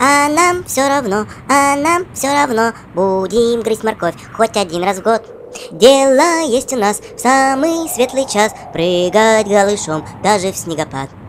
А нам все равно, а нам все равно, будем грызть морковь хоть один раз в год. Дело есть у нас в самый светлый час прыгать голышом даже в снегопад.